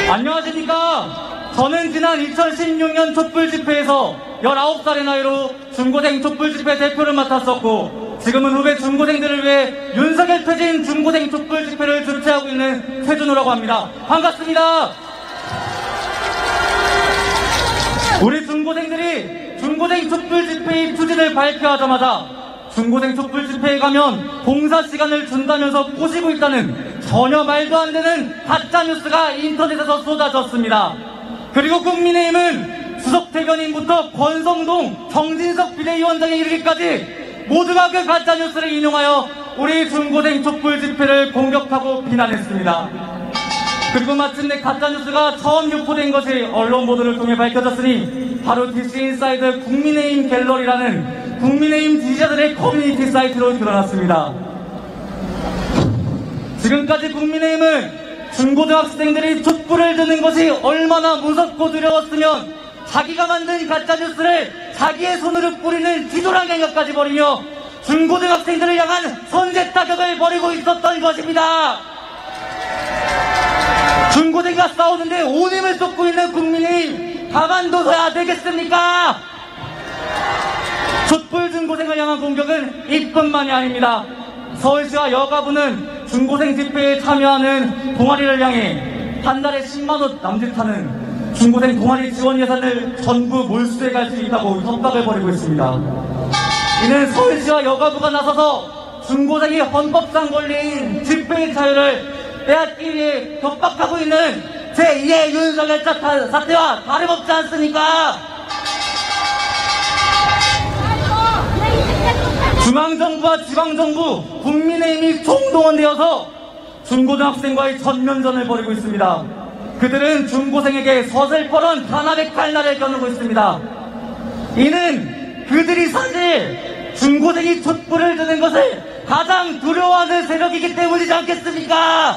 안녕하십니까. 저는 지난 2016년 촛불집회에서 19살의 나이로 중고생 촛불집회 대표를 맡았었고, 지금은 후배 중고생들을 위해 윤석열 퇴진 중고생 촛불집회를 주최하고 있는 최준호라고 합니다. 반갑습니다. 우리 중고생들이 중고생 촛불집회의 추진을 발표하자마자 중고생 촛불집회에 가면 봉사시간을 준다면서 꼬시고 있다는 전혀 말도 안 되는 가짜뉴스가 인터넷에서 쏟아졌습니다. 그리고 국민의힘은 수석 대변인부터 권성동, 정진석 비대위원장에 이르기까지 모두가 그 가짜뉴스를 인용하여 우리 중고생 촛불집회를 공격하고 비난했습니다. 그리고 마침내 가짜뉴스가 처음 유포된 것이 언론 보도를 통해 밝혀졌으니 바로 DC인사이드 국민의힘 갤러리라는 국민의힘 지지자들의 커뮤니티 사이트로 드러났습니다. 지금까지 국민의힘은 중고등학생들이 촛불을 드는 것이 얼마나 무섭고 두려웠으면 자기가 만든 가짜뉴스를 자기의 손으로 뿌리는 기조란 행각까지 벌이며 중고등학생들을 향한 선제 타격을 벌이고 있었던 것입니다. 중고생과 싸우는데 온 힘을 쏟고 있는 국민이 가만둬서야 되겠습니까? 촛불 중고생을 향한 공격은 이뿐만이 아닙니다. 서울시와 여가부는 중고생 집회에 참여하는 동아리를 향해 한 달에 10만원 남짓하는 중고생 동아리 지원 예산을 전부 몰수해 갈 수 있다고 협박을 벌이고 있습니다. 이는 서울시와 여가부가 나서서 중고생이 헌법상 권리인 집회의 자유를 빼앗기 위해 협박하고 있는 제2의 윤석열 사태와 다름없지 않습니까? 중앙정부와 지방정부, 국민의힘이 총동원되어서 중고등학생과의 전면전을 벌이고 있습니다. 그들은 중고생에게 서슬퍼런 탄압의 칼날을 겨누고 있습니다. 이는 그들이 사실 중고생이 촛불을 드는 것을 가장 두려워하는 세력이기 때문이지 않겠습니까?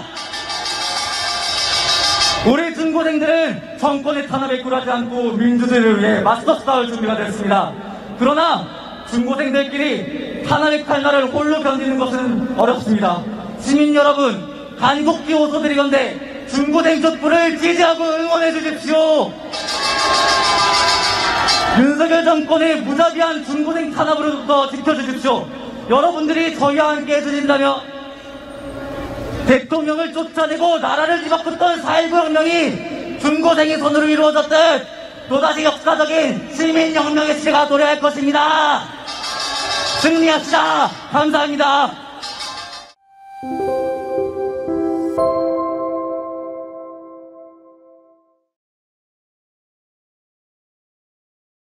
우리 중고생들은 정권의 탄압에 굴하지 않고 민주주의를 위해 맞서 싸울 준비가 됐습니다. 그러나 중고생들끼리 탄압의 칼날을 홀로 견디는 것은 어렵습니다. 시민 여러분, 간곡히 호소드리건대 중고생 촛불을 지지하고 응원해 주십시오. 윤석열 정권의 무자비한 중고생 탄압으로부터 지켜주십시오. 여러분들이 저희와 함께 해주신다면 대통령을 쫓아내고 나라를 뒤바꿨던 4.19 혁명이 중고생의 손으로 이루어졌듯 또다시 역사적인 시민혁명의 시대가 도래할 것입니다. 승리합시다. 감사합니다.